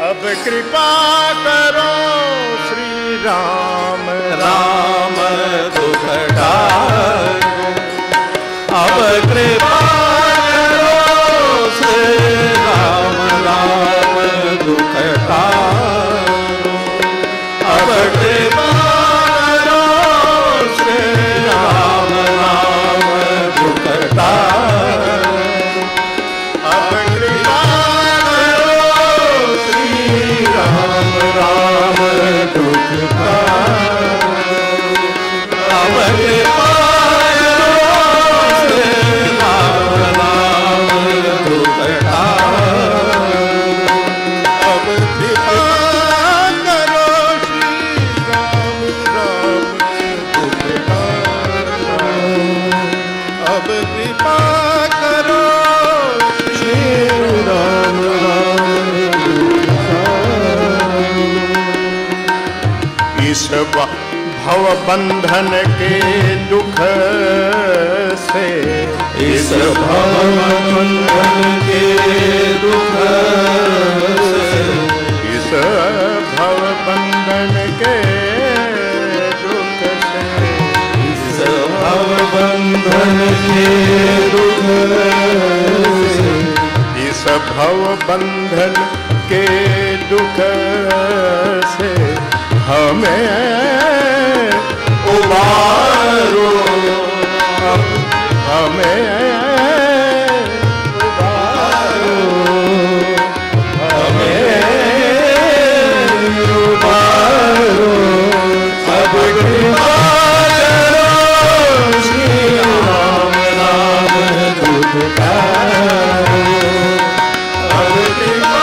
अब कृपा करो श्री राम राम दुख टारो। अब कृपा करो श्री राम राम दुख टारो। अब कृपा करो श्री राम राम दुख टारो। अब कृपा राम राम दुख टारो। अब कृपा करो राम राम दुख टारो। अब कृपा करो श्री राम राम दुख टारो। अब कृपा करो श्री राम राम दुख टारो। इस भव बंधन के दुख से, इस भव बंधन के दुख से, इस भव बंधन के दुख से, इस भव बंधन के दुख से, इस भव बंधन के दुख से हमें उबारो। हमें उबारो। हमें उबारो। अब कृपा करो श्री राम राम दुख टारो। अब कृपा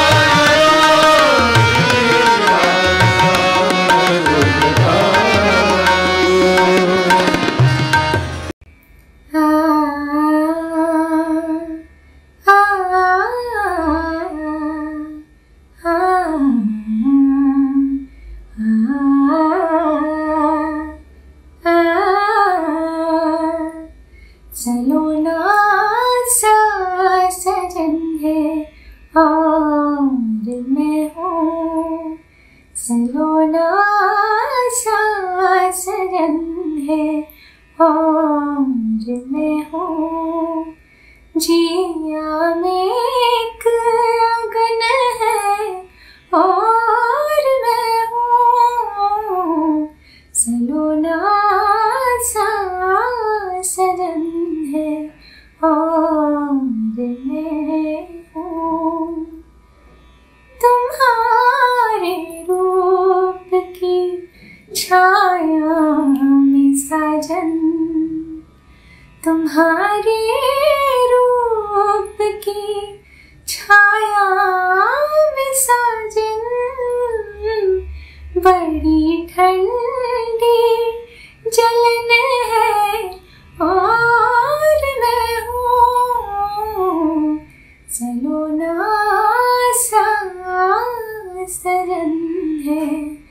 चलो ना सजन है और मैं हूँ। चलो ना सजन है और मैं हूँ। जिया में एक अगन है और मैं हूँ। चलो ना सजन है और मैं हूँ। तुम्हारे रूप की छाया में साजन, तुम्हारे रूप की छाया में साजन, बड़ी ठंडी जलन है और मैं हूँ। चलो ना सजन है